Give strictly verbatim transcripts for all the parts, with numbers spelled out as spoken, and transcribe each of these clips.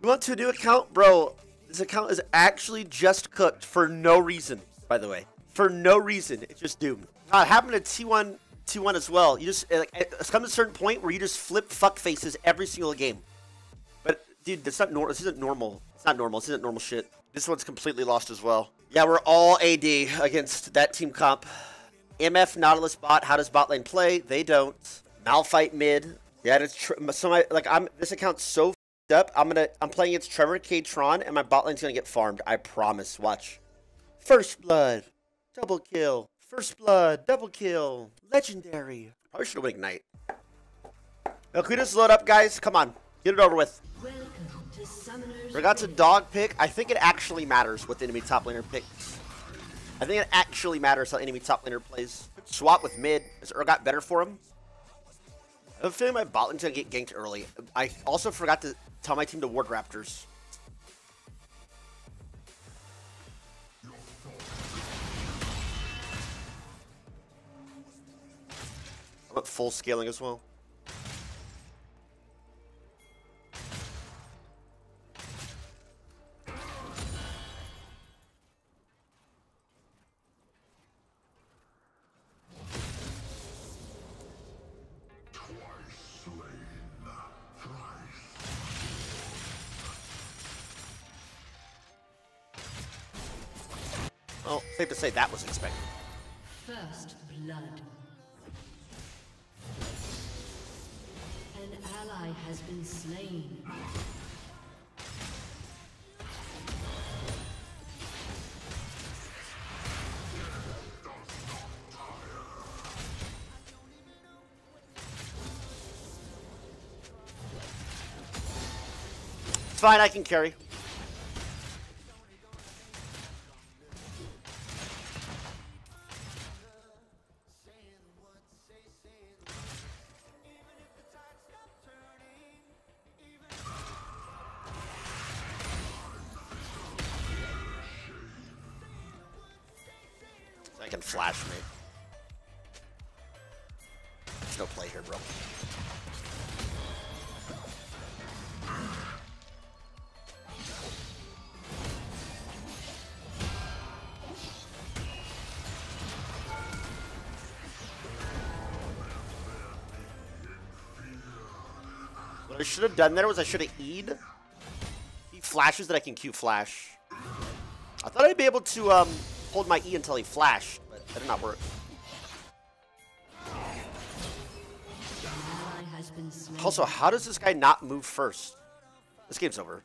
You want to a new account? Bro, this account is actually just cooked for no reason, by the way. For no reason. It's just doomed. Uh, it happened to T one T one as well. You just, like, it's come to a certain point where you just flip fuck faces every single game. But, dude, that's not normal. This isn't normal. It's not normal. This isn't normal shit. This one's completely lost as well. Yeah, we're all A D against that team comp. M F Nautilus bot. How does bot lane play? They don't. Malphite mid. Yeah, it's tr so my, like I'm. This account's so f***ed up. I'm gonna. I'm playing against Trevor K Tron, and my bot lane's gonna get farmed. I promise. Watch. First blood, double kill. First blood, double kill. Legendary. Probably should have ignite. Now, can we just load up, guys? Come on, get it over with. Forgot to dog pick. I think it actually matters what the enemy top laner picks. I think it actually matters how enemy top laner plays. Swap with mid. Has Urgot better for him? I have a feeling my bot lane's gonna get ganked early. I also forgot to tell my team to ward Raptors. I'm at full scaling as well. Well, safe to say that was expected. First blood. An ally has been slain. It's fine, I can carry. I can flash me. There's no play here, bro. What I should have done there was I should have E'd. He flashes that I can Q flash. I thought I'd be able to um, hold my E until he flashed, but that did not work. Also, how does this guy not move first? This game's over.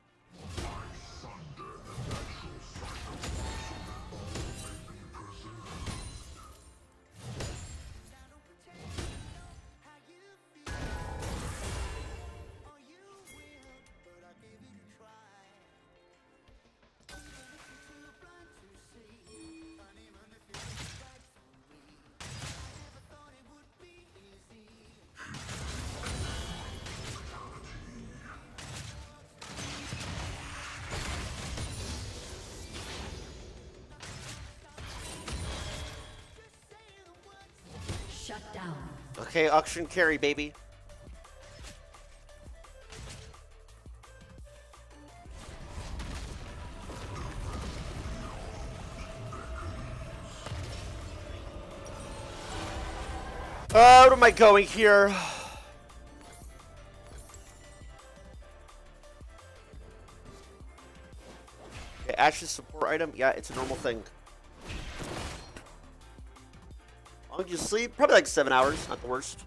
Shut down. Okay, auction carry, baby. Uh, what am I going here? Okay, Ash's support item. Yeah, it's a normal thing. How long did you sleep? Probably like seven hours. Not the worst.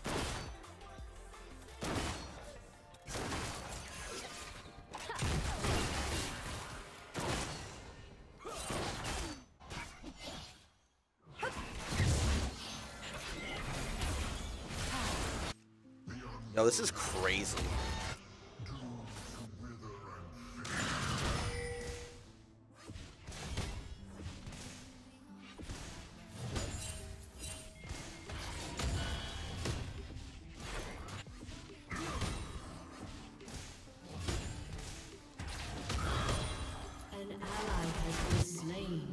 Yo, this is crazy.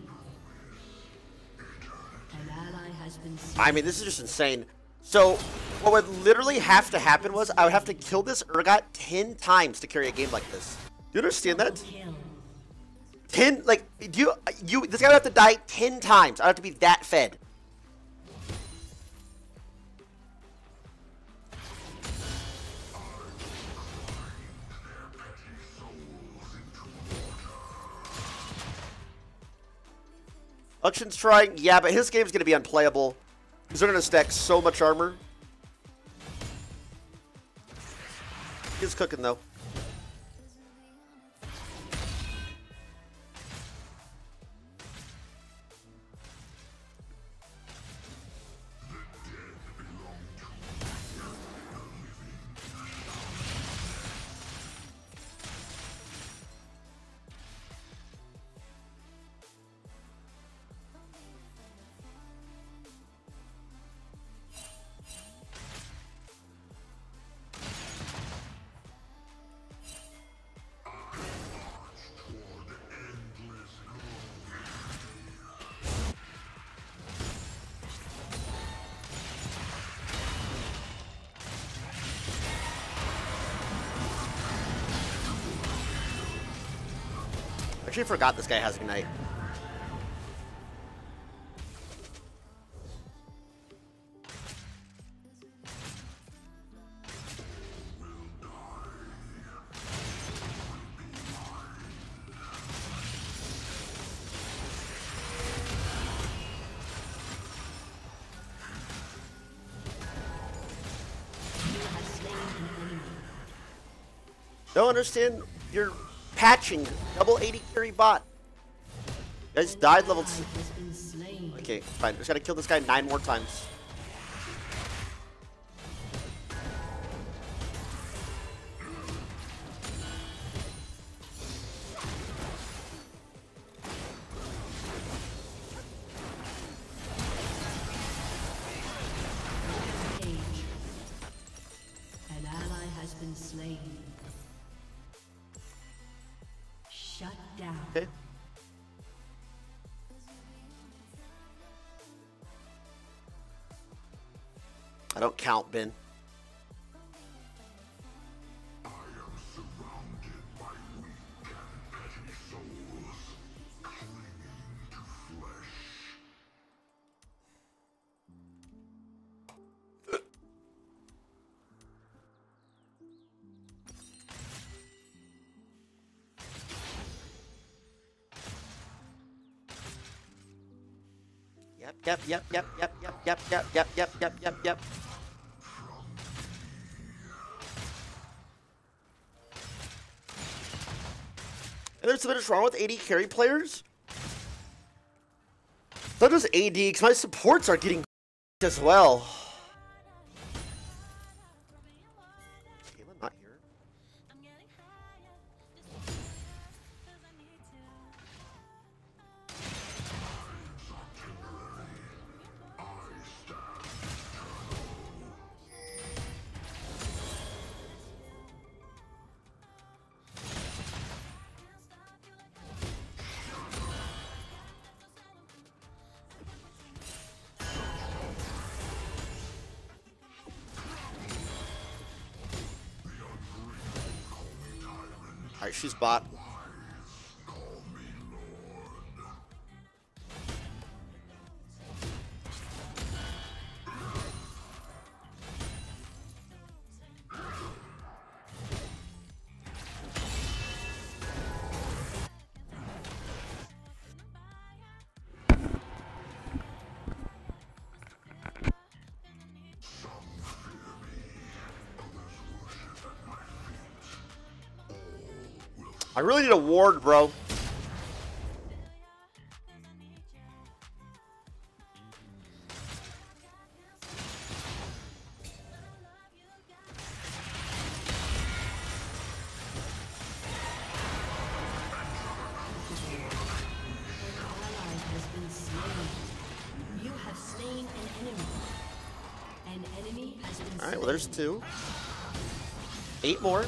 I mean, this is just insane. So, what would literally have to happen was I would have to kill this Urgot ten times to carry a game like this. Do you understand that? Kill. ten, like, do you, you, this guy would have to die ten times. I'd have to be that fed. Luxion's trying, yeah, but his game's going to be unplayable. Because they're going to stack so much armor. He's cooking, though. Actually forgot this guy has Ignite. Don't understand your patching double eighty carry bot. You guys died level two. Okay, fine. Just gotta kill this guy nine more times. An ally has been slain. Shut down. Okay. I don't count, Ben. I am surrounded by weak and petty souls, clinging to flesh. Yep, yep, yep, yep, yep, yep, yep, yep, yep, yep, yep, yep, yep. And there's something wrong with A D carry players? Not just A D, because my supports are getting as well. Kayla not here. Alright, she's bot. I really need a ward, bro. Alright, well there's two. Eight more.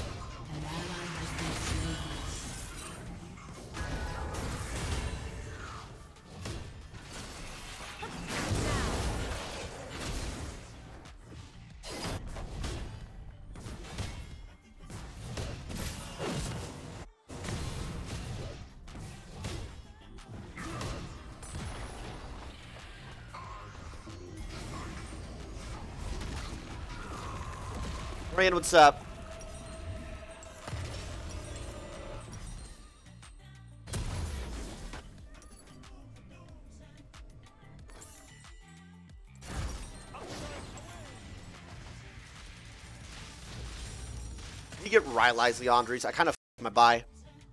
Ryan, what's up? You get Rylai's Leandries. I kind of f***ed my buy.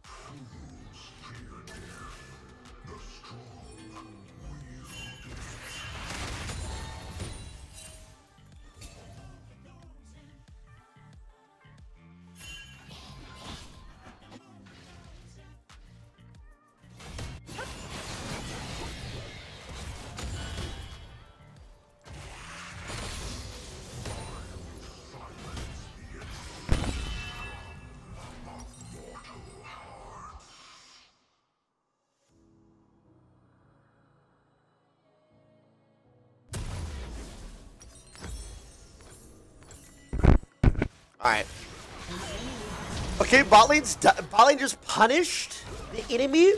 Alright. Okay, bot lane's bot lane just punished the enemy.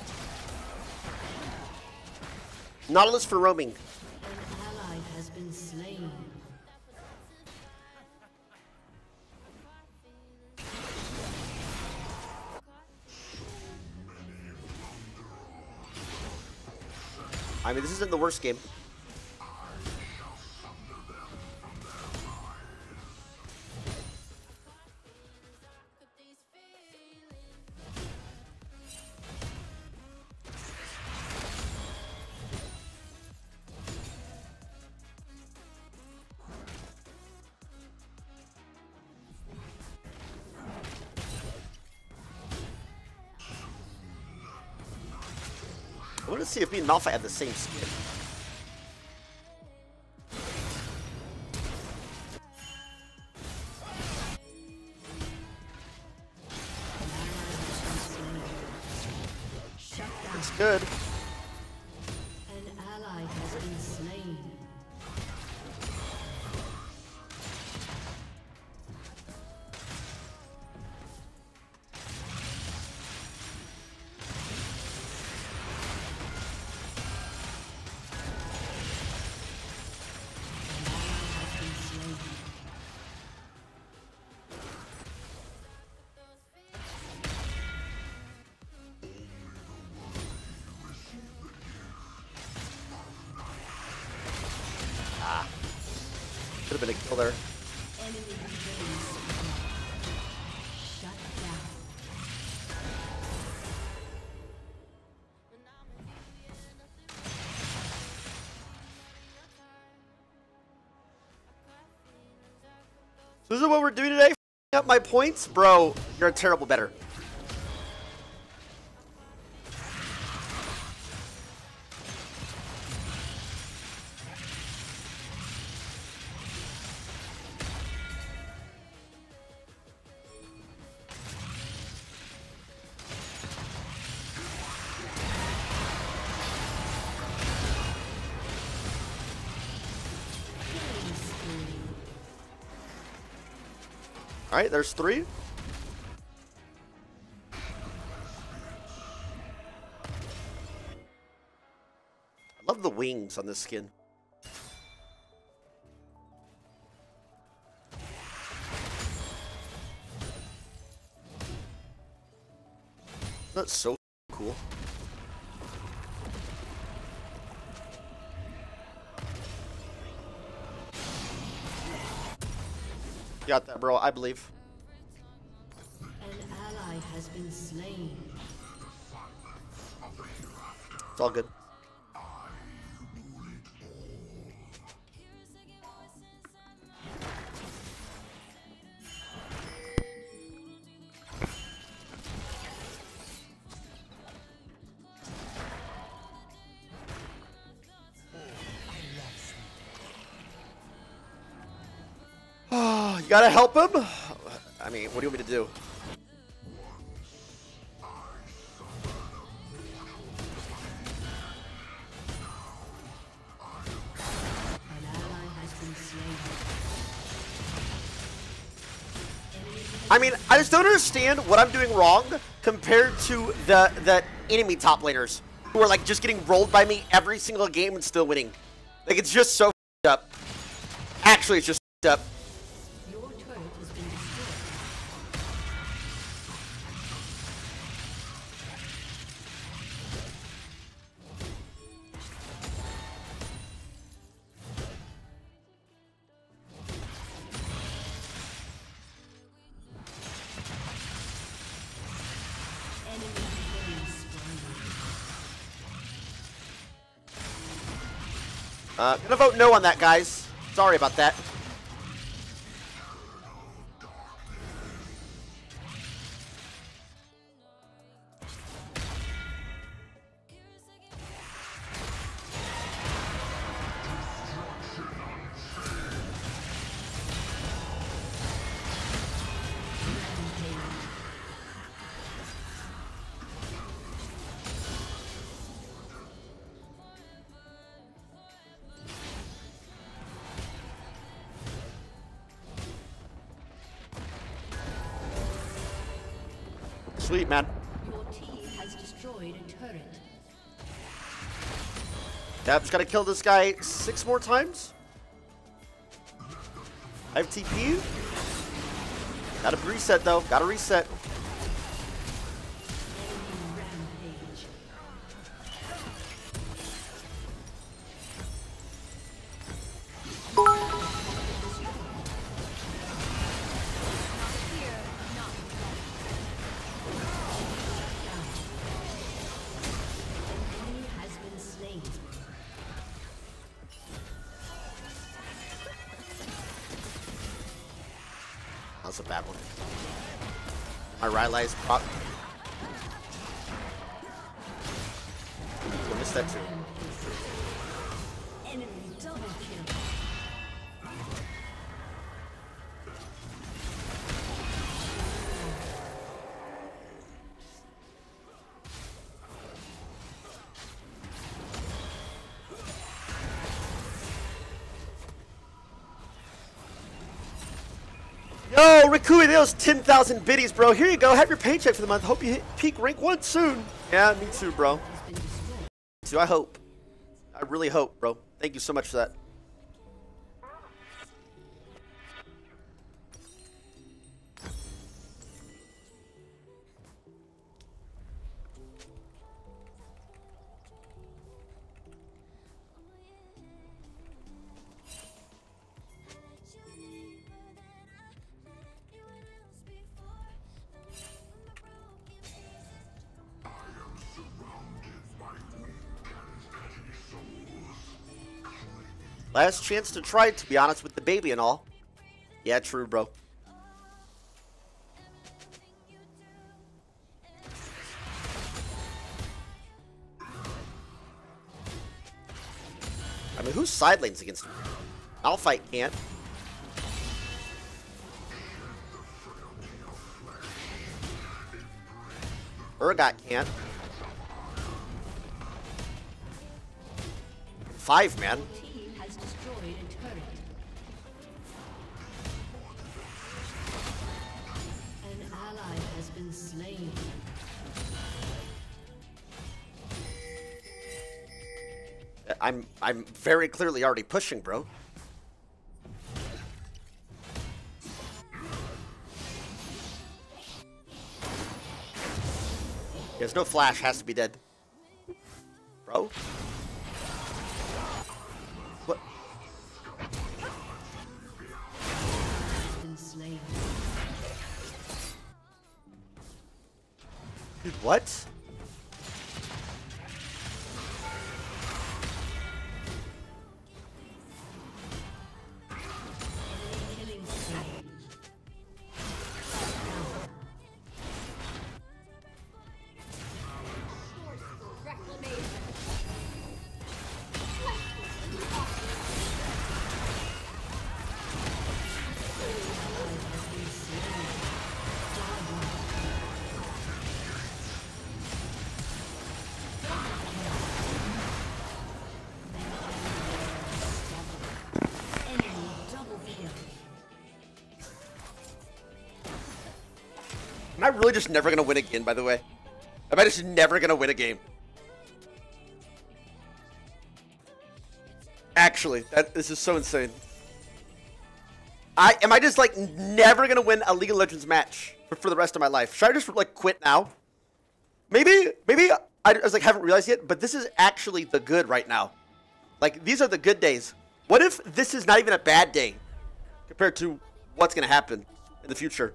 Nautilus for roaming. An ally has been slain. I mean, this isn't the worst game. I want to see if me and Malphite have the same skin. It's good. An ally has been slain. Could have been a kill there. Enemy base. Shut down. So this is what we're doing today? F***ing up my points? Bro, you're a terrible bettor. Alright, there's three. I love the wings on this skin. That's so cool. You got that, bro. I believe. An ally has been slain. It's all good. You gotta help him? I mean, what do you want me to do? An ally has been slain. I mean, I just don't understand what I'm doing wrong compared to the the enemy top laners who are like just getting rolled by me every single game and still winning. Like, it's just so f***ed up. Actually, it's just f***ed up. Your turret has Uh, gonna vote no on that, guys. Sorry about that. Sweet, man. Your team has destroyed a turret. Yeah, just gotta kill this guy six more times. I have T P. Gotta reset though. Gotta reset. Rampage. Enemy has been slain. That's a bad one. My Rylai is pop. I missed that too. Enemy double kill. Yo, Rikui, those ten thousand biddies, bro. Here you go. Have your paycheck for the month. Hope you hit peak rank one soon. Yeah, me too, bro. Has been destroyed. So I hope. I really hope, bro. Thank you so much for that. I am surrounded by weak and petty souls. Last chance to try, to be honest, with the baby and all. Yeah, true, bro. I mean, who's side lanes against him? Malphite can't. Urgot can't. Five, man. Team has destroyed a turret. An ally has been slain. I'm I'm very clearly already pushing, bro. There's no flash, has to be dead. Bro? What? Has been slain. Dude, what? Killing spree. Enemy double kill. Am I really just never gonna win again, by the way? Am I just never gonna win a game? Actually, that this is so insane. I am I just like never gonna win a League of Legends match for, for the rest of my life? Should I just like quit now? Maybe, maybe I just like haven't realized yet, but this is actually the good right now. Like these are the good days. What if this is not even a bad day compared to what's gonna happen in the future?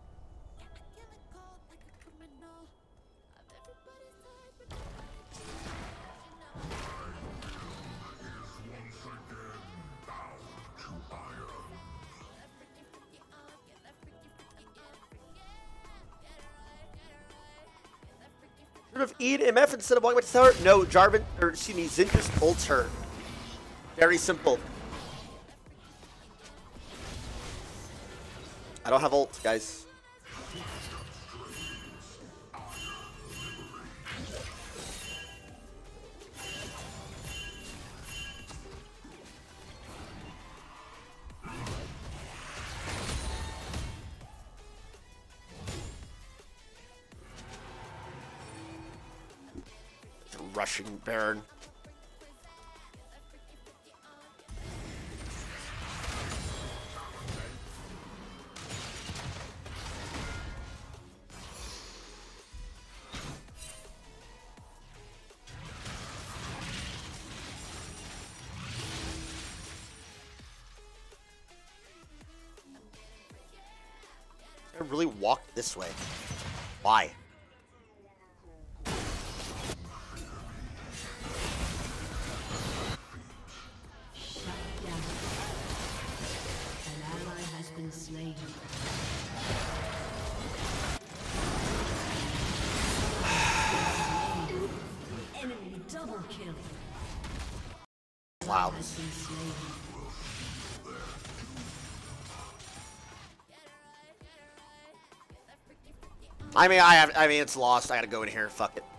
Once again Should have E'd M F instead of walking back to tower. No, Jarvan, or excuse me, Xin just ults her. Very simple. I don't have ult, guys. Rushing Baron. I really walked this way. Why? Slain. Enemy double kill. Wow. Has been slain. I mean, I have. I mean, it's lost. I gotta go in here. Fuck it.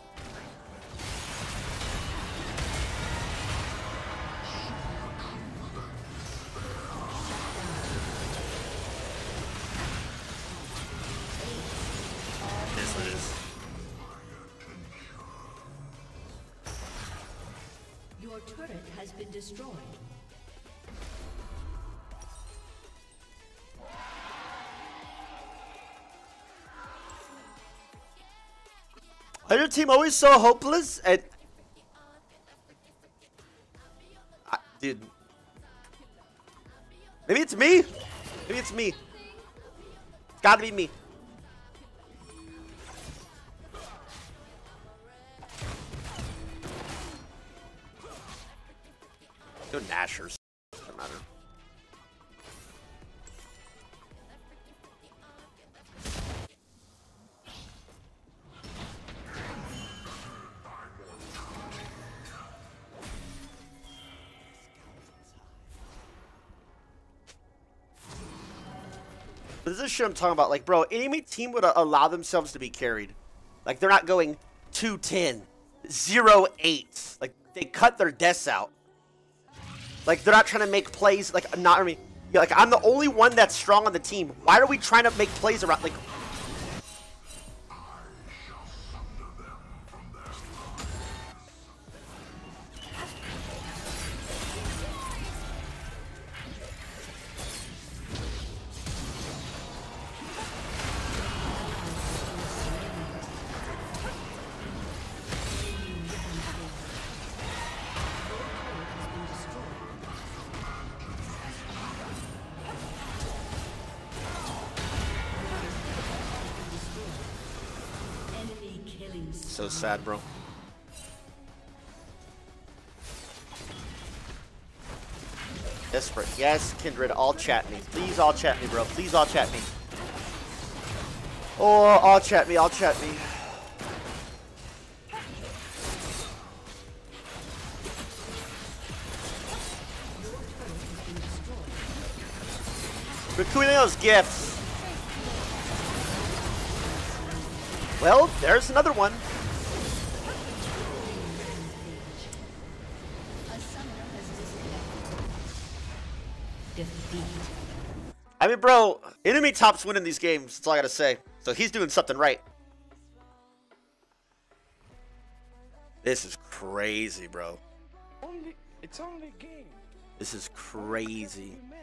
Your turret has been destroyed. Why is your team always so hopeless? And I, dude, maybe it's me. Maybe it's me. It's gotta be me. No Nashers. Doesn't matter. But this is shit I'm talking about. Like, bro, enemy team would allow themselves to be carried. Like, they're not going two ten, zero eight. Like, they cut their deaths out. Like, they're not trying to make plays. Like, not I mean, yeah, like, I'm the only one that's strong on the team. Why are we trying to make plays around? Like, so sad, bro. Desperate. Yes, Kindred, all chat me. Please all chat me, bro. Please all chat me. Oh, all chat me, all chat me. Rakuneo's gifts. Well, there's another one. Defeat. I mean, bro, enemy top's winning these games. That's all I gotta say. So he's doing something right. This is crazy, bro. Only, it's only a game. This is crazy. We